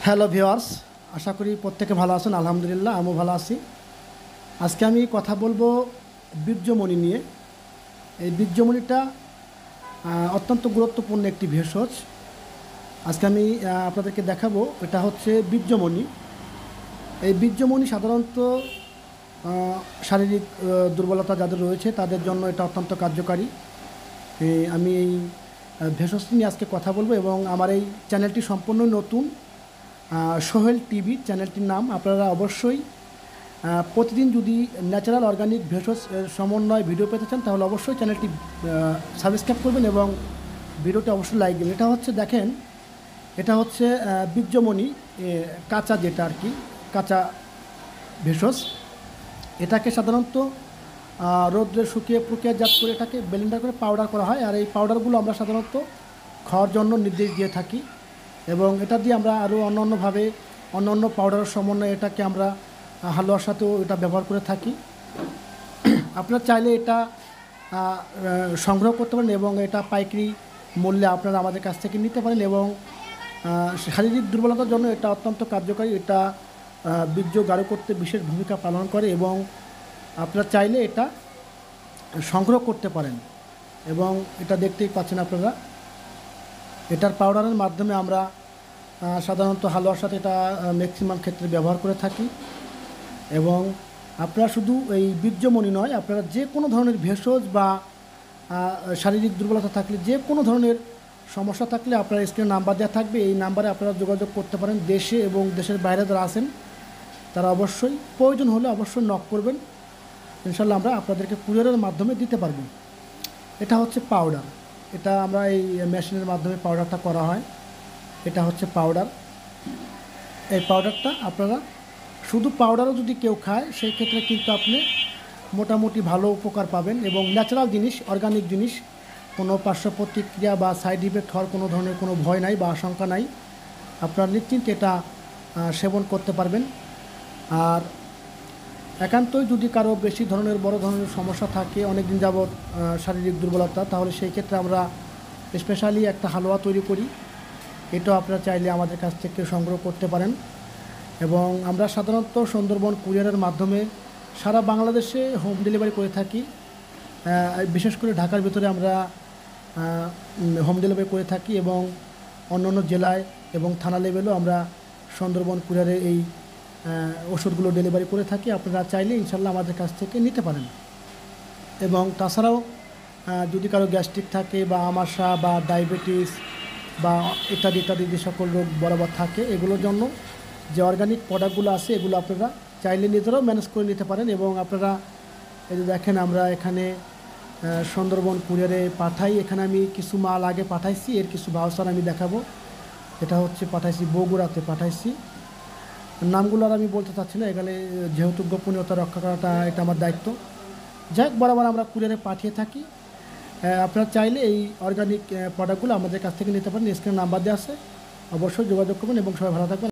Hello viewers, আশা করি প্রত্যেকে ভালো আছেন। আলহামদুলিল্লাহ, আমিও ভালো আছি। আজকে আমি কথা বলবো বীর্যমণি নিয়ে। এই বীর্যমণিটা অত্যন্ত গুরুত্বপূর্ণ একটি ভেষজ। আজকে আমি আপনাদেরকে দেখাবো, এটা হচ্ছে বীর্যমণি। এই বীর্যমণি সাধারণত শারীরিক দুর্বলতা যাদের রয়েছে তাদের জন্য এটা অত্যন্ত কার্যকারী। আমি এই ভেষজটি নিয়ে আজকে কথা বলবো এবং আমার এই চ্যানেলটি সম্পূর্ণ নতুন, সোহেল টিভি চ্যানেলটির নাম। আপনারা অবশ্যই প্রতিদিন যদি ন্যাচারাল অর্গানিক ভেষজ সমন্বয় ভিডিও পেতে চান তাহলে অবশ্যই চ্যানেলটি সাবস্ক্রাইব করবেন এবং ভিডিওটি অবশ্যই লাইক দেবেন। এটা হচ্ছে, দেখেন, এটা হচ্ছে বীর্যমণি কাঁচা, যেটা আর কি কাঁচা ভেষজ। এটাকে সাধারণত রোদ্রে শুকিয়ে প্রক্রিয়াজাত করে এটাকে ব্লেন্ডার করে পাউডার করা হয়। আর এই পাউডারগুলো আমরা সাধারণত খাওয়ার জন্য নির্দেশ দিয়ে থাকি এবং এটা দিয়ে আমরা আরও অন্যান্যভাবে অন্য পাউডারের সমন্বয়ে এটাকে আমরা হালুয়ার সাথেও এটা ব্যবহার করে থাকি। আপনারা চাইলে এটা সংগ্রহ করতে পারেন এবং এটা পাইকারি মূল্যে আপনারা আমাদের কাছ থেকে নিতে পারেন এবং শারীরিক দুর্বলতার জন্য এটা অত্যন্ত কার্যকারী। এটা বীর্য গাঢ় করতে বিশেষ ভূমিকা পালন করে এবং আপনারা চাইলে এটা সংগ্রহ করতে পারেন এবং এটা দেখতেই পাচ্ছেন আপনারা। এটার পাউডারের মাধ্যমে আমরা সাধারণত হালুয়ার সাথে এটা ম্যাক্সিমাম ক্ষেত্রে ব্যবহার করে থাকি এবং আপনারা শুধু এই বীর্যমণি নয়, আপনারা যে কোনো ধরনের ভেষজ বা শারীরিক দুর্বলতা থাকলে, যে কোনো ধরনের সমস্যা থাকলে আপনার স্ক্রিনে নাম্বার দেওয়া থাকবে, এই নাম্বারে আপনারা যোগাযোগ করতে পারেন। দেশে এবং দেশের বাইরে যারা আছেন তারা অবশ্যই প্রয়োজন হলে অবশ্যই নক করবেন, ইনশাল্লাহ আমরা আপনাদেরকে কুরিয়ারের মাধ্যমে দিতে পারবো। এটা হচ্ছে পাউডার, এটা আমরা এই মেশিনের মাধ্যমে পাউডারটা করা হয়। এটা হচ্ছে পাউডার। এই পাউডারটা আপনারা শুধু পাউডারও যদি কেউ খায় সেই ক্ষেত্রে কিন্তু আপনি মোটামুটি ভালো উপকার পাবেন এবং ন্যাচারাল জিনিস, অর্গানিক জিনিস, কোনো পার্শ্ব প্রতিক্রিয়া বা সাইড ইফেক্ট হওয়ার কোনো ধরনের কোনো ভয় নাই বা আশঙ্কা নাই। আপনারা নিশ্চিন্তে এটা সেবন করতে পারবেন। আর একান্তই যদি কারো বেশি ধরনের বড় ধরনের সমস্যা থাকে, অনেক দিন যাবৎ শারীরিক দুর্বলতা, তাহলে সেই ক্ষেত্রে আমরা স্পেশালি একটা হালুয়া তৈরি করি। এটাও আপনারা চাইলে আমাদের কাছ থেকে সংগ্রহ করতে পারেন এবং আমরা সাধারণত সুন্দরবন কুরিয়ারের মাধ্যমে সারা বাংলাদেশে হোম ডেলিভারি করে থাকি। বিশেষ করে ঢাকার ভিতরে আমরা হোম ডেলিভারি করে থাকি এবং অন্য জেলায় এবং থানা লেভেলেও আমরা সুন্দরবন কুরিয়ারে এই ওষুধগুলো ডেলিভারি করে থাকি। আপনারা চাইলে ইনশাল্লাহ আমাদের কাছ থেকে নিতে পারেন এবং তাছাড়াও যদি কারো গ্যাস্ট্রিক থাকে বা আমাশা বা ডায়াবেটিস বা ইত্যাদি ইত্যাদি যে সকল রোগ বরাবর থাকে, এগুলোর জন্য যে অর্গানিক প্রোডাক্টগুলো আছে এগুলো আপনারা চাইলে নিজেরাও ম্যানেজ করে নিতে পারেন এবং আপনারা এই যে দেখেন, আমরা এখানে সুন্দরবন কুরিয়ারে পাঠাই। এখানে আমি কিছু মাল আগে পাঠাইছি, এর কিছু ভাউচার আমি দেখাবো। এটা হচ্ছে পাঠাইছি বগুড়াতে, পাঠাইছি। নামগুলো আর আমি বলতে চাচ্ছি না, এখানে যেহেতু গোপনীয়তা রক্ষা করাটা এটা আমার দায়িত্ব। যাই হোক, বরাবর আমরা কুরিয়ারে পাঠিয়ে থাকি। আপনারা চাইলে এই অর্গানিক প্রোডাক্টগুলো আমাদের কাছ থেকে নিতে পারেন। স্ক্রিনে নাম্বার দেওয়া আছে, অবশ্যই যোগাযোগ করবেন এবং সবাই ভালো থাকবেন।